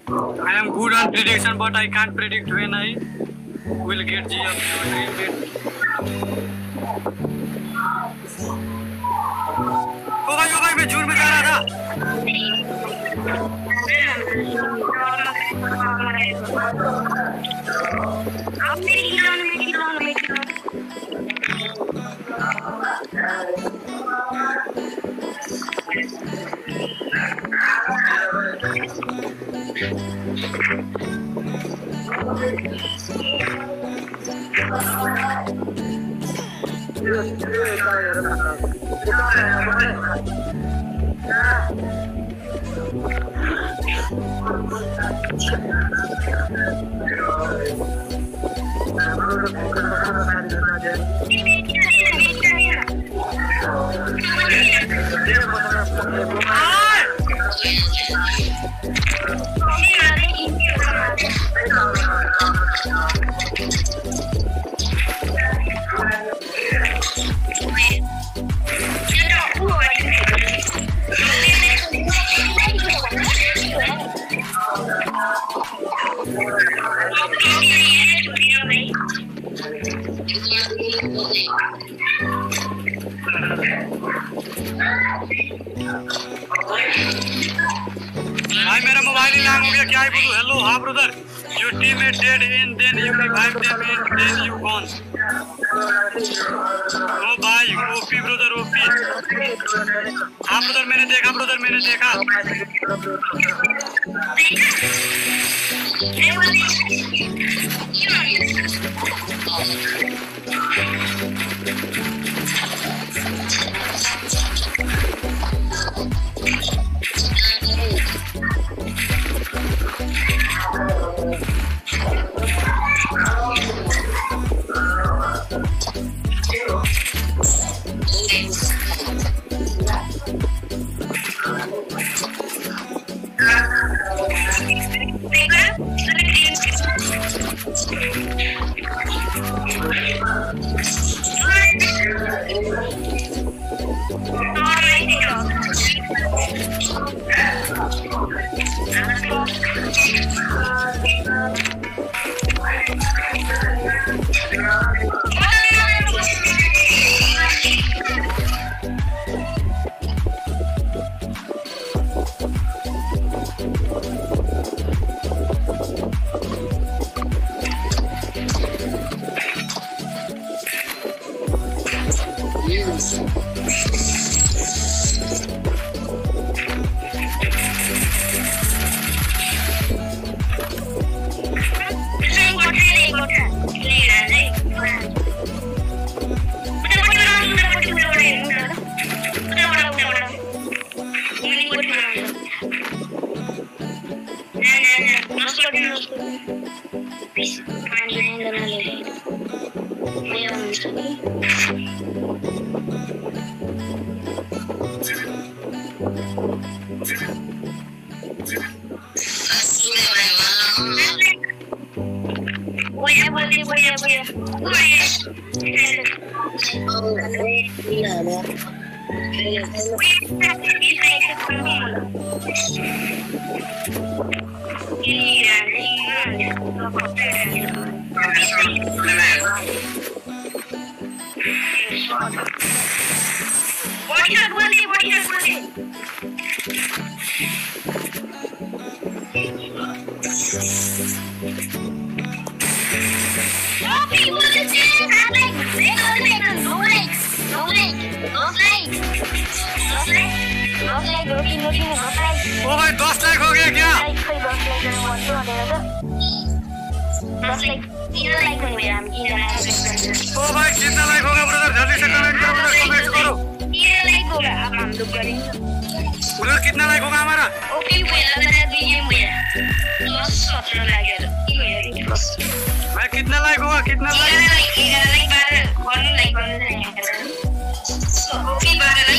I am good on prediction, but I can't predict when I will get G of your dream. ओ भाई मैं जून में जा रहा था। भाई मेरा मोबाइल ही लैंग हो गया, क्या ही बोलूं। हेलो हाँ brother, your teammate dead and then you revive them and then you gone. ओ भाई ओपी ब्रदर ओपी। हाँ ब्रदर मैंने देखा, ब्रदर मैंने देखा। ओ भाई 10 लाख हो गया क्या? ओ भाई कितना लाइक होगा ब्रदर? जल्दी से कमेंट करो ब्रदर, कमेंट करो। ब्रदर कितना लाइक होगा हमारा? भाई कितना लाइक होगा? कितना लाइक?